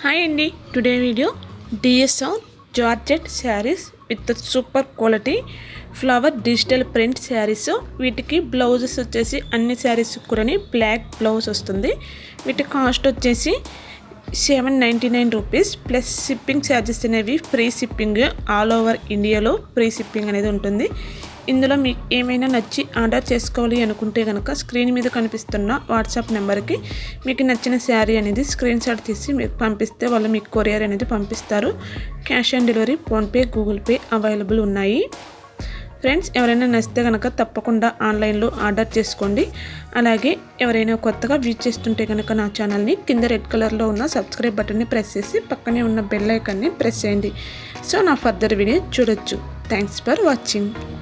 Hi Andy, today video DSR GEORGETTE sarees with the super quality flower digital print sarees. వీటికి blouses వచ్చేసి అన్ని sarees కురని black blouse వస్తుంది. వీటి cost వచ్చేసి 799 rupees plus shipping charges అనేవి free shipping all over ఇండియాలో free shipping అనేది ఉంటుంది. ఇందులో మీకు ఏమైనా నచ్చి ఆర్డర్ చేసుకోవాలి అనుకుంటే గనుక స్క్రీన్ మీద కనిపిస్తున్న వాట్సాప్ నెంబర్కి మీకు నచ్చిన శారీ అనేది స్క్రీన్ షాట్ తీసి మీకు పంపిస్తే వాళ్ళు మీకు కొరియర్ అనేది పంపిస్తారు. Cash on delivery, PhonePe, Google Pay available ఉన్నాయి. ఫ్రెండ్స్, ఎవరైనా నచ్చితే కనుక తప్పకుండా ఆన్లైన్లో ఆర్డర్ చేసుకోండి. అలాగే ఎవరైనా కొత్తగా విజిట్ చేస్తుంటే కనుక నా ఛానల్ని కింద రెడ్ కలర్లో ఉన్న సబ్స్క్రైబ్ బటన్ని ప్రెస్ చేసి పక్కనే ఉన్న బెల్ ఐకాన్ని ప్రెస్ చేయండి. సో నా ఫర్దర్ వీడియో చూడొచ్చు. Thanks for watching.